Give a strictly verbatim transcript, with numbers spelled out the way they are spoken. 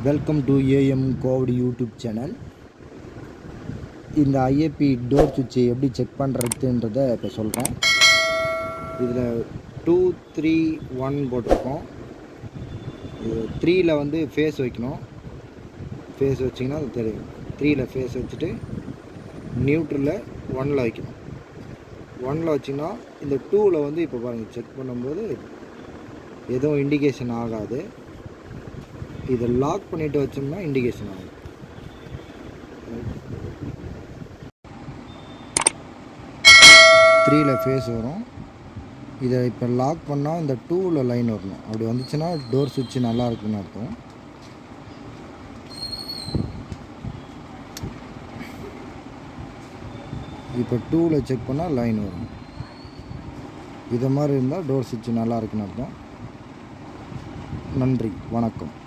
Welcome to AM kovadi YouTube channel. இந்த IAP door சுவிட்சை எப்படி செக் பண்ணுறதுன்றதை இப்போ சொல்கிறேன். இதில் டூ த்ரீ ஒன் போட்டிருக்கோம். த்ரீயில் வந்து ஃபேஸ் வைக்கணும். ஃபேஸ் வச்சிங்கன்னா அது தெரியும். த்ரீயில் ஃபேஸ் வச்சுட்டு நியூட்ரலில் ஒன்னில் வைக்கணும். ஒன்னில் வச்சிங்கன்னா இந்த டூவில் வந்து இப்போ பாருங்கள், செக் பண்ணும்போது எதுவும் இண்டிகேஷன் ஆகாது. இதை லாக் பண்ணிவிட்டு வச்சோம்னா இண்டிகேஷன் ஆகும். த்ரீயில் ஃபேஸ் வரும். இதை இப்போ லாக் பண்ணால் இந்த டூவில் லைன் வரணும். அப்படி வந்துச்சுன்னா டோர் சுவிட்ச் நல்லா இருக்குன்னு அர்த்தம். இப்போ டூவில் செக் பண்ணால் லைன் வரும். இதை மாதிரி இருந்தால் டோர் சுவிட்ச் நல்லா இருக்குன்னு அர்த்தம். நன்றி, வணக்கம்.